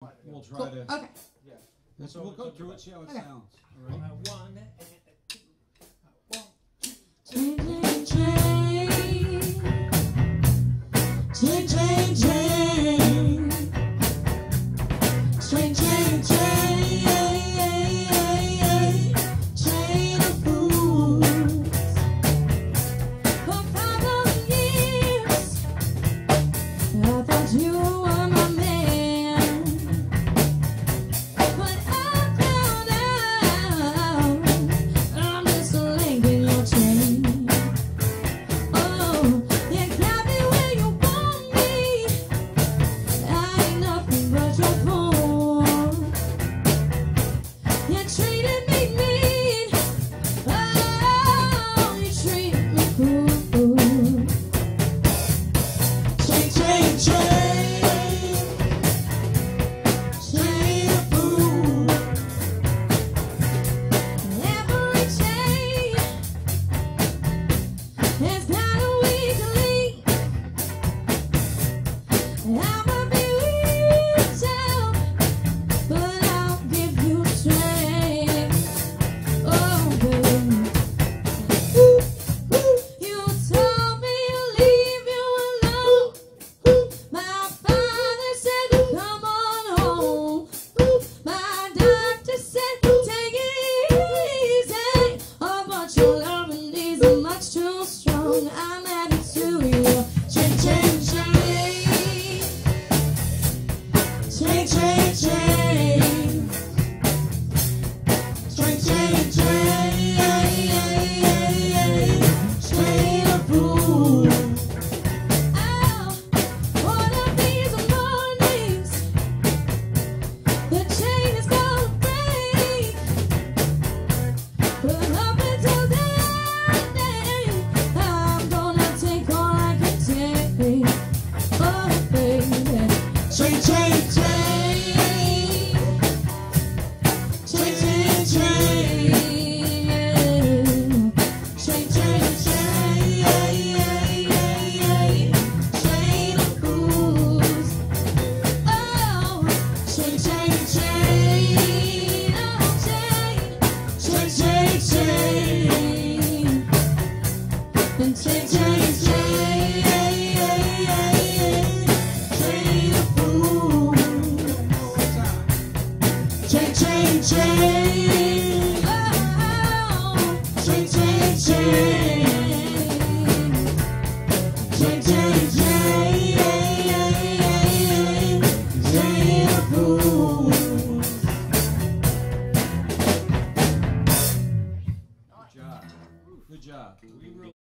We'll try Cool. to. Okay. Yeah. So we'll go through it, see how it Okay. sounds. All right. One and two. One, Chain, chain, chain. Chain, chain, chain. Chain, chain, chain. Chain of fools. For 5,000 years, I thought you were my man. But I found out I'm just a link in your chain. Oh, you got me where you want me. I ain't nothing but your pawn. You treated me mean. Oh, you treated me cruel. Chain, chain, chain. Chain of fools. Every chain has got a weak link. I'ma be weak down, but I'll give you strength. Oh, baby. You told me to leave you alone. My father said, come on home. My doctor said, take it easy. Oh, but your loving is much too strong. I'm adding to you. Chain, chain, chain. Chain, chain, chain. Chain, chain, chain. Chain of fools. Oh, one of these mornings, the chain is gonna break. But up until that day, I'm gonna take all I can take. Oh, baby. Chain, chain, chain. Chain, chain, chain. Chain, chain, chain. Chain of fools. Oh, chain, chain, chain. Oh, chain. Chain, chain, chain. And chain, chain, chain. Chain of fools. Chain, chain, chain. Oh, chain, chain, chain. Chain, chain, chain. Chain of fools. Good job. Good job. We really